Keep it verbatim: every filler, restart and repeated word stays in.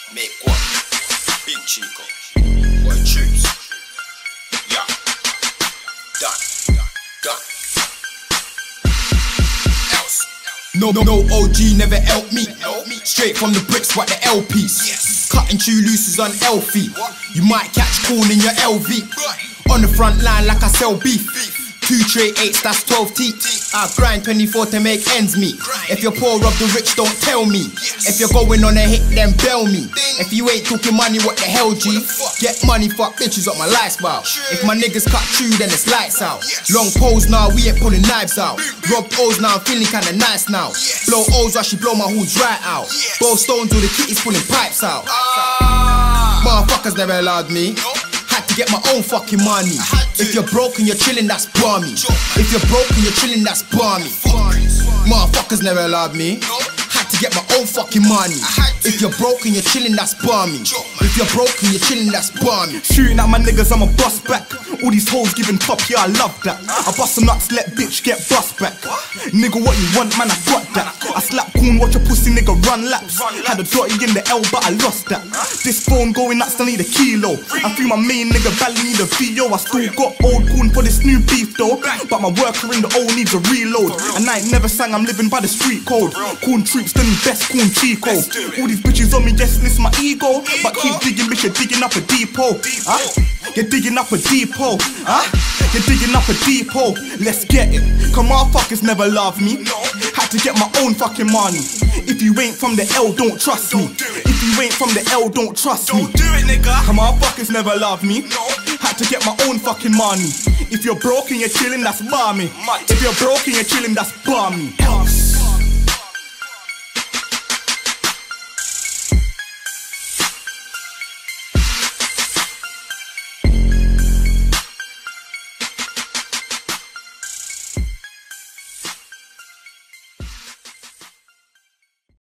Make one. Big Chico. Boy Trips. Yeah. Done. Done. Else. No, no, no, O G never helped me. Straight from the bricks, what the L Ps. Yes. Cutting true loose is unhealthy. You might catch corn in your L V. On the front line like I sell beef. Two tray eights, that's twelve teeth. I grind twenty-four to make ends meet. If you're poor, rob the rich, don't tell me. If you're going on a hit, then bail me. If you ain't talking money, what the hell, G? Get money, fuck bitches up my lifestyle. If my niggas cut true, then it's lights out. Long pose now, we ain't pulling knives out. Rob O's now, I'm feeling kinda nice now. Blow O's, I should blow my horns right out. Bow stones, all the kitties pulling pipes out. Motherfuckers never allowed me. Had to get my own fucking money. If you're broke and you're chillin', that's balmy. If you're broke and you're chillin', that's balmy. Motherfuckers never allowed me. Had to get my own fucking money. If you're broke and you're chillin', that's balmy. If you're broke and you're chillin', that's balmy. Shooting at my niggas, I'm a bust back. All these hoes giving top, yeah, I love that. I bust some nuts, let bitch get bust back. Nigga, what you want, man, I got that. I slap coon, watch a pussy nigga run laps. Had a dotty in the L, but I lost that. This phone going nuts, I need a kilo. I feel my main nigga Valley need a V O. I still got old coon for this new beef though. But my worker in the O needs a reload. And I ain't never sang, I'm living by the street code. Coon troops, then best coon Chico. All these bitches on me, yes, it's my ego. But keep digging, bitch, you're digging up a deep hole. Huh? You're digging up a deep hole. Huh? You're digging up a deep hole. Let's get it. Come on, fuckers never love me. Had to get my own fucking money. If you ain't from the L, don't trust me. If you ain't from the L, don't trust me. Don't do it, nigga. Come on, fuckers never love me. Had to get my own fucking money. If you're broke and you're chillin', that's balmy. If you're broke and you're chillin', that's balmy.